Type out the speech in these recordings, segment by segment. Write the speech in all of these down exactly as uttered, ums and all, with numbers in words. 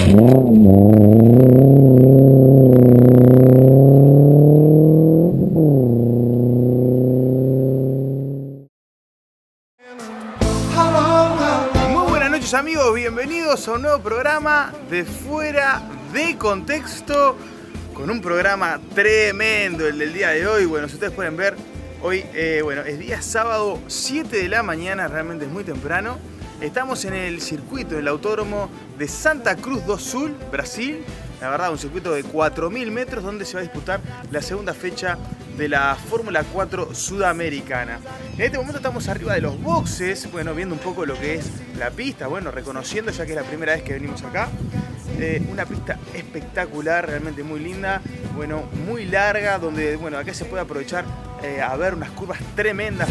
Amigos, bienvenidos a un nuevo programa de Fuera de Contexto, con un programa tremendo el del día de hoy. Bueno, si ustedes pueden ver, hoy eh, bueno, es día sábado, siete de la mañana, realmente es muy temprano. Estamos en el circuito, en el autódromo de Santa Cruz do Sul, Brasil. La verdad, un circuito de cuatro mil metros donde se va a disputar la segunda fecha de la Fórmula cuatro sudamericana. En este momento estamos arriba de los boxes, bueno, viendo un poco lo que es la pista, bueno, reconociendo ya que es la primera vez que venimos acá. Eh, una pista espectacular, realmente muy linda, bueno, muy larga, donde, bueno, acá se puede aprovechar eh, a ver unas curvas tremendas.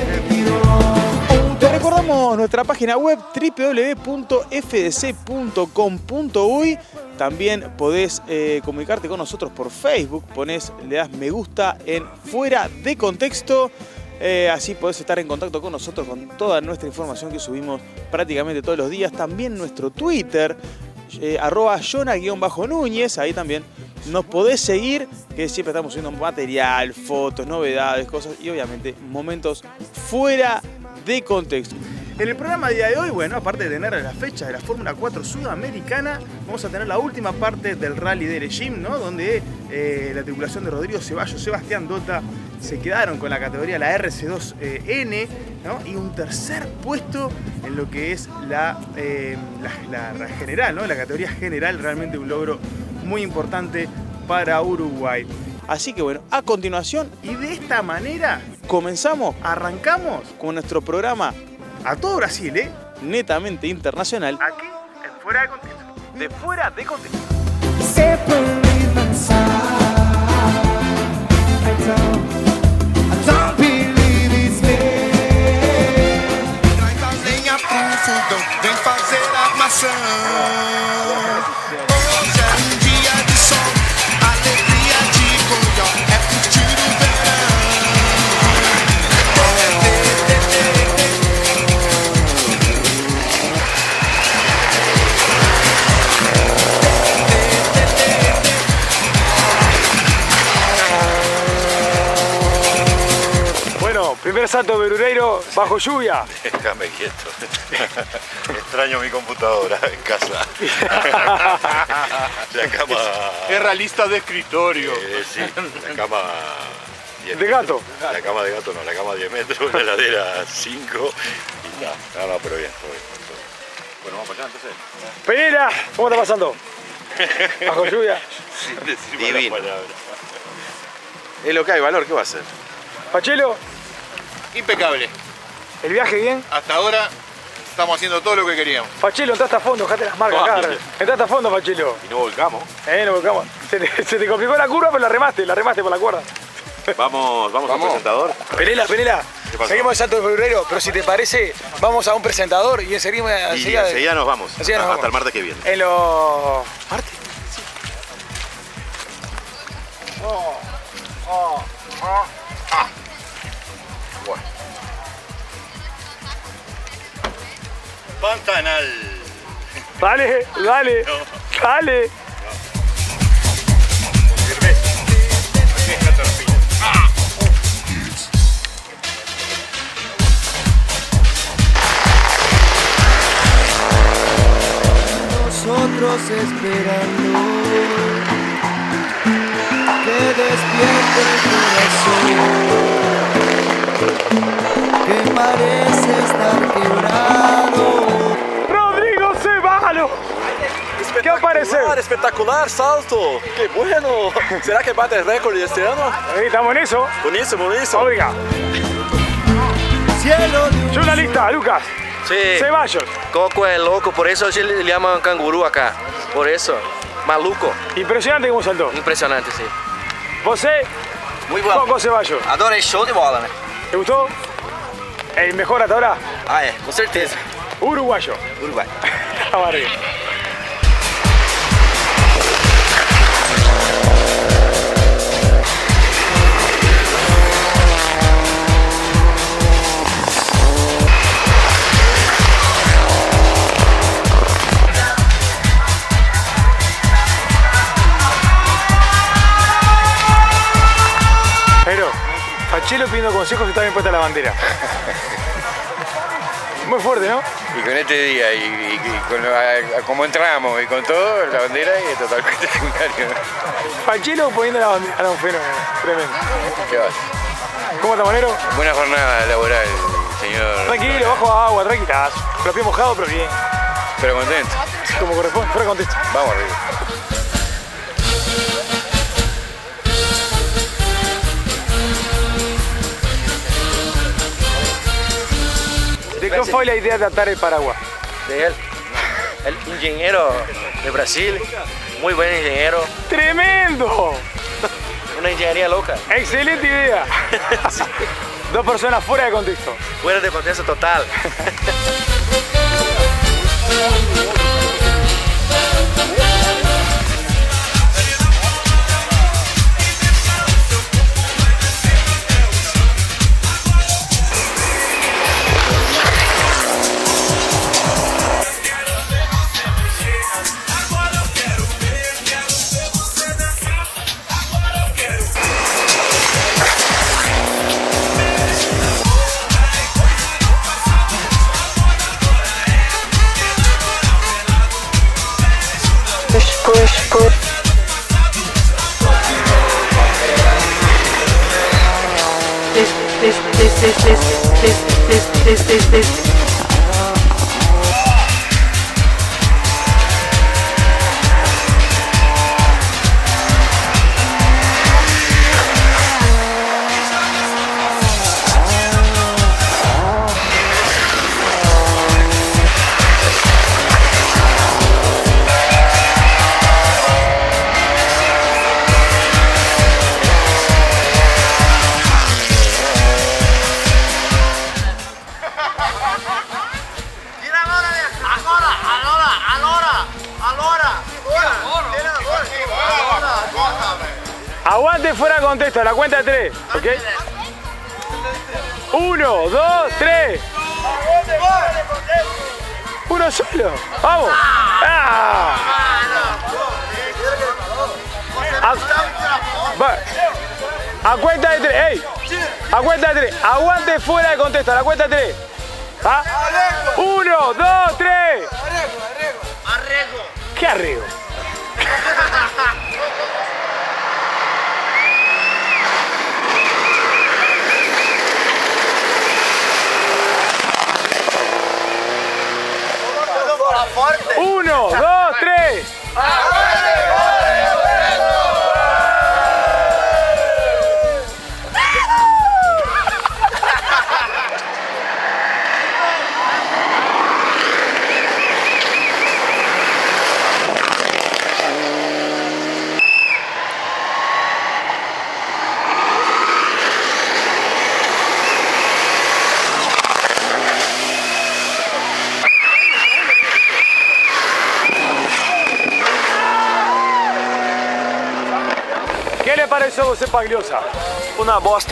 Te recordamos nuestra página web w w w punto f d c punto com punto u y. También podés eh, comunicarte con nosotros por Facebook, ponés, le das me gusta en Fuera de Contexto. Eh, así podés estar en contacto con nosotros con toda nuestra información que subimos prácticamente todos los días. También nuestro Twitter, eh, arroba Jonah-Núñez, ahí también nos podés seguir, que siempre estamos subiendo material, fotos, novedades, cosas y obviamente momentos fuera de contexto. En el programa de día de hoy, bueno, aparte de tener la fecha de la Fórmula cuatro sudamericana, vamos a tener la última parte del Rally de Erechim, ¿no? Donde eh, la tripulación de Rodrigo Ceballos, Sebastián Dota se quedaron con la categoría, la R C dos N, ¿no? Y un tercer puesto en lo que es la, eh, la, la, la general, ¿no? La categoría general, realmente un logro muy importante para Uruguay. Así que bueno, a continuación, y de esta manera comenzamos, arrancamos con nuestro programa a todo Brasil, ¿eh? Netamente internacional. Aquí, en Fuera de Contexto. De Fuera de Contexto. Vem fazer armação. Hoje é um dia de sol, alegria de colhão, é curtir o verão. Bueno, primer salto de Berureiro bajo lluvia. Déjame quieto. Extraño mi computadora en casa. La cama... Es realista de escritorio. Eh, sí, la cama... ¿De gato? La cama de gato no, la cama diez metros, la heladera cinco y ya. No, no, pero bien, todo bien. Todo bien. Bueno, vamos allá entonces. Pereira, ¿cómo está pasando? Bajo lluvia. Sin decir Divino. malas palabras. Es lo que hay, valor, ¿qué va a hacer? Pachelo, Impecable. ¿el viaje bien? Hasta ahora estamos haciendo todo lo que queríamos. Pachelo, entraste a fondo, dejate las marcas acá. Entraste a fondo, Pachelo. Y no volcamos. Eh, no volcamos. Se te, se te complicó la curva, pero la remaste, la remaste por la cuerda. Vamos, vamos, a un presentador. Penela, Penela, ¿Qué pasó? seguimos el salto de Febrero, pero si te parece, vamos a un presentador y enseguida... Y enseguida nos vamos. enseguida nos hasta vamos. el martes que viene. En los... ¿Martes? Sí. Oh, oh, oh. Ah. Bueno. Pantanal. Dale, dale, No. dale. Nosotros esperando que despierte el corazón que parece estar quebrado. Rodrigo Ceballos. ¿Qué aparece? Espectacular salto, qué bueno. ¿Será que bate el récord este año? Ahí estamos en eso. Buenísimo, buenísimo. Oiga, Cielo de un jornalista, Lucas. Sí, Ceballos. Coco es loco, por eso se le llaman canguru acá. Por eso, maluco. Impresionante cómo saltó. Impresionante, sí. Você, Muy Coco Ceballos. Adorei, show de bola, né? ¿Te gustó? ¿El mejor hasta ahora? Ah, é, com certeza. Uruguayo. Uruguai. Vamos arriba. Fachelo pidiendo consejos y está bien puesta la bandera. Muy fuerte, ¿no? Y con este día, y, y, y con lo, a, a como entramos, y con todo, la bandera es totalmente secundario. Fachelo poniendo la bandera, era un fenómeno, tremendo. ¿Qué vas? ¿Cómo está, Manero? Buena jornada laboral, señor. Tranquilo, bajo agua, tranquilazo. Pero pie mojado, pero bien. Pero contento. Como corresponde, fuera contexto. Vamos arriba. ¿De qué fue la idea de atar el paraguas? De él. El ingeniero de Brasil, muy buen ingeniero. ¡Tremendo! Una ingeniería loca. ¡Excelente idea! Sí. Dos personas fuera de contexto. Fuera de contexto total. Push, push. This, this, this, this, this, this, this, this, this, this. Aguante fuera de contexto, a la cuenta de tres, ¿ok? Uno, dos, tres. Uno solo. Vamos. ¡Ah! A, va. A cuenta de tres. ¡Ey! A cuenta de tres. Aguante fuera de contexto, a la cuenta de tres. ¿Ah? Uno, dos, tres. Arrego. ¿Qué arrego? Uno, dos, tres. ¿Qué le pareció a você, Pagliosa? Una bosta.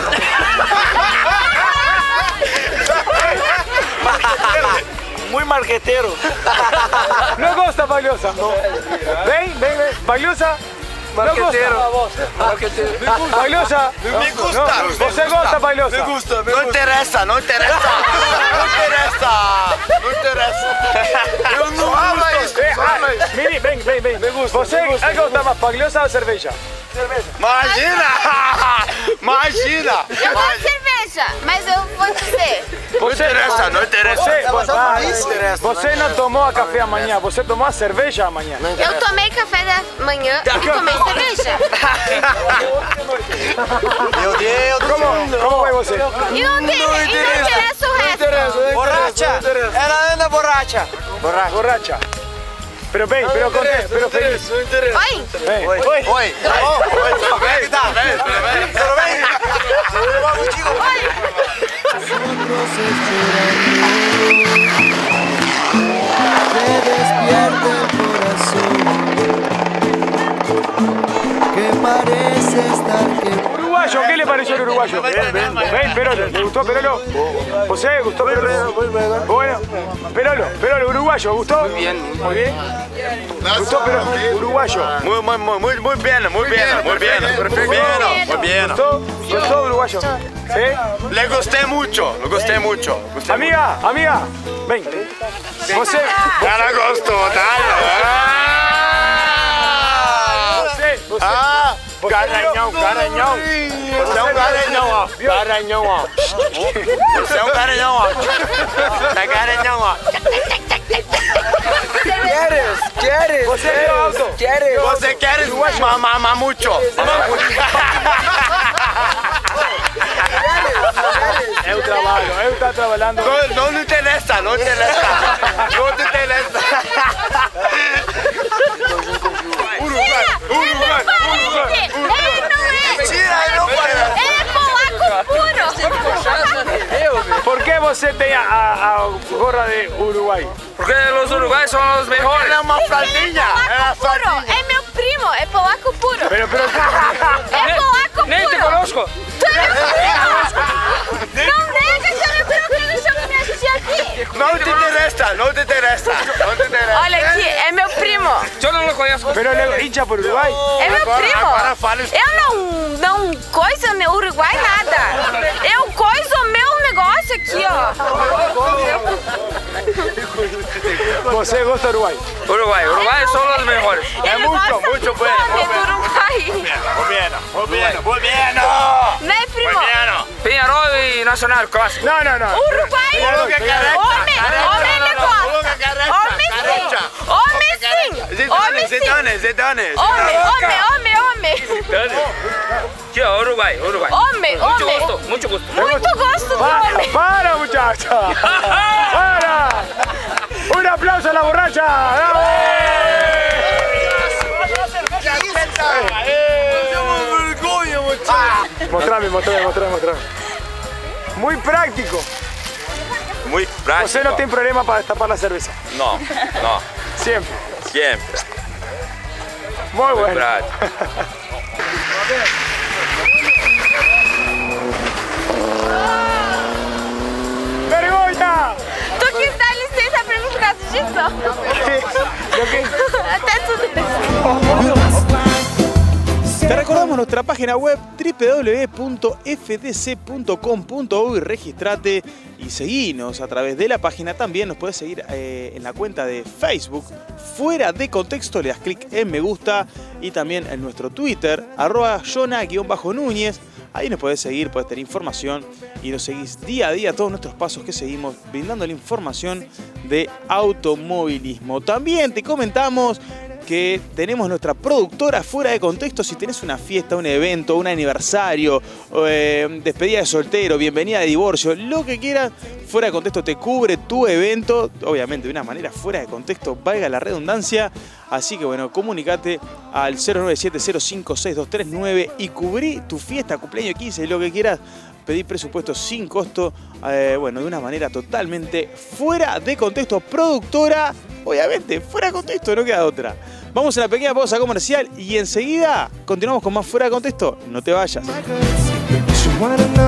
Muy marquetero. ¿No gusta, Pagliosa? No. Ven, ven, ven. Pagliosa. Marquetero. Pagliosa. Me gusta. No. ¿Você gosta, Pagliosa? Me gusta, me Não gusta. interessa, não interessa. Não interessa. Não interessa. Eu não Fala gosto. isso, Eh, fala ah, isso. Miri, ven, ven, ven. Me gusta, ¿Você me gusta, é gosta mais Pagliosa ou cerveja? Imagina. Imagina. Eu gosto de cerveja, mas eu vou dizer. Não interessa, não interessa. Você, Ah, você, você não tomou a café amanhã, você tomou a cerveja amanhã. Eu tomei café da manhã e tomei cerveja. Meu Deus do Como, céu. como vai você? E não, tem, e não interessa o resto. Borracha. Ela anda borracha. Borracha. Borracha. Pero ven, pero conté, pero feliz. Não interessa. Oi? Ven. Oi. Oi. Oi, tudo bem? Tá. Tudo bem? Tudo bem? Tudo bem? Tudo bom contigo? Nosotros esperando que despierte el corazón que parece estar quebrado. Uruguayo, ¿qué le pareció el uruguayo? Ven, ven, ven, Perolo, ¿le gustó Perolo? ¿José, gustó Perolo? Bueno, Perolo, Perolo, uruguayo, ¿gustó? Muy bien. Muy bien. Gustó, pero uruguayo. Muy, muy, muy, muy, muy bien, muy bien, muy bien. Perfecto. Muy bien. ¿Gustó? ¿Gustó uruguayo? ¿Sí? Le gusté mucho, le gusté mucho. Gusté Amiga, amiga, ven. José. Cara gosto, dale. José, José. Ah, Garanhão, garanhão. Você é um garanhão, ó. Garanhão, ó. Você é um garanhão, ó. Tá garanhão, ó. ¿Quieres? ¿Quieres? José, teu alto. ¿Quieres? Você quer mamar mamar muito? Eu trabalho, eu tá trabalhando. Não, não me interessa, não interessa. Não te interessa. Uruguai, Uruguai, Uruguai. Ele não é. Mentira, ele não pode. Ele é polaco puro. ¿Por qué você tem a, a, a gorra de Uruguai? Porque los uruguayos son los mejores. Ela é uma faldinha. Ela é Puro. É meu primo. É polaco puro. Pero, pero, É polaco Nem te puro. conozco. Tu é meu primo. Não nega que é meu primo que não chama minha tia aqui. Não te interessa, não te interessa. Não te interessa. Olha aqui, é meu primo. Yo no lo conozco. pero le hincha por Uruguai. É meu Agora- primo. agora fala isso. Eu não, não coisa meu Uruguai nada. Eu coiso o meu negócio aqui, ó. Você gosta do Uruguai? Uruguay, Uruguay son los mejores. Ele muito, gosta muito bueno, fome muito do bueno. Uruguai. Muy bien, muy bien, muy bien. Né, primo? Peñarol y Nacional, clásico. No, no, no. Uruguai. Coloca careca, Homem, careca, homem negócio. coloca careca, Homem sim. careca. Homem sim. Zidane, Homem sim. Zidane, Zidane. Homem, homem, homem, homem. Yo, Uruguay, Uruguay. Homem, Mucho homem. gusto, mucho gusto. Muito gosto do Para, homem. para, muchacha. Para. Un aplauso a la borracha. ¡Bravo! Mostrame, mostrame, mostrame, mostrame. Muy práctico. Muy práctico. José no tiene problema para destapar la cerveza. No, no, Siempre. siempre. Muy Muy bueno. práctico. ¡Vergüenza! Tu quis dar licença pra mim por causa disso? Até tudo isso. Te recordamos nuestra página web w w w punto f d c punto com punto u y. Registrate y seguinos a través de la página. También nos puedes seguir eh, en la cuenta de Facebook Fuera de Contexto. Le das clic en me gusta y también en nuestro Twitter arroba Jona-Núñez. Ahí nos podés seguir, podés tener información y nos seguís día a día todos nuestros pasos que seguimos brindándole información de automovilismo. También te comentamos que tenemos nuestra productora Fuera de Contexto. Si tenés una fiesta, un evento, un aniversario, eh, despedida de soltero, bienvenida de divorcio, lo que quieras, Fuera de Contexto te cubre tu evento, obviamente de una manera fuera de contexto, valga la redundancia. Así que bueno, comunicate al cero nueve siete cero cinco seis dos tres nueve y cubrí tu fiesta, cumpleaños, quince, lo que quieras. Pedí presupuesto sin costo, eh, bueno, de una manera totalmente fuera de contexto. Productora, obviamente, fuera de contexto, no queda otra. Vamos a una pequeña pausa comercial y enseguida continuamos con más Fuera de Contexto. No te vayas.